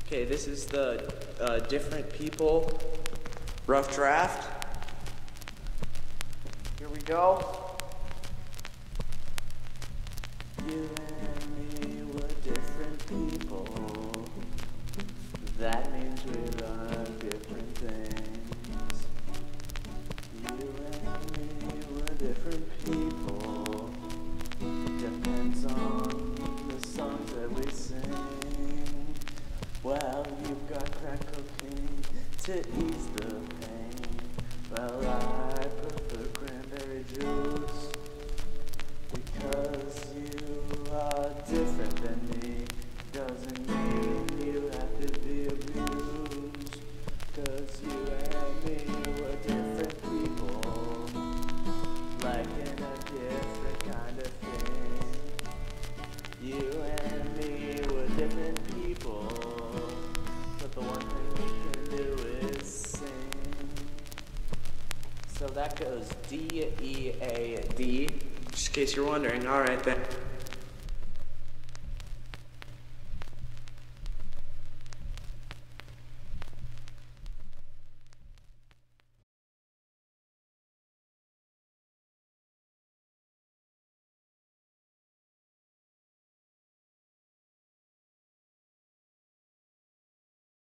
Okay, this is the different people rough draft. Here we go. You and me were different people. That means we love different things. You and me were different people. Depends on the songs that we sing. Well, you've got crack cocaine to ease the pain. Well, I prefer cranberry juice because you are different than me. Doesn't mean you have to be abused. Cause you and me were different people, liking a different kind of thing. You and me were different people, but the one thing we can do is sing. So that goes D, E, A, D, just in case you're wondering. Alright then.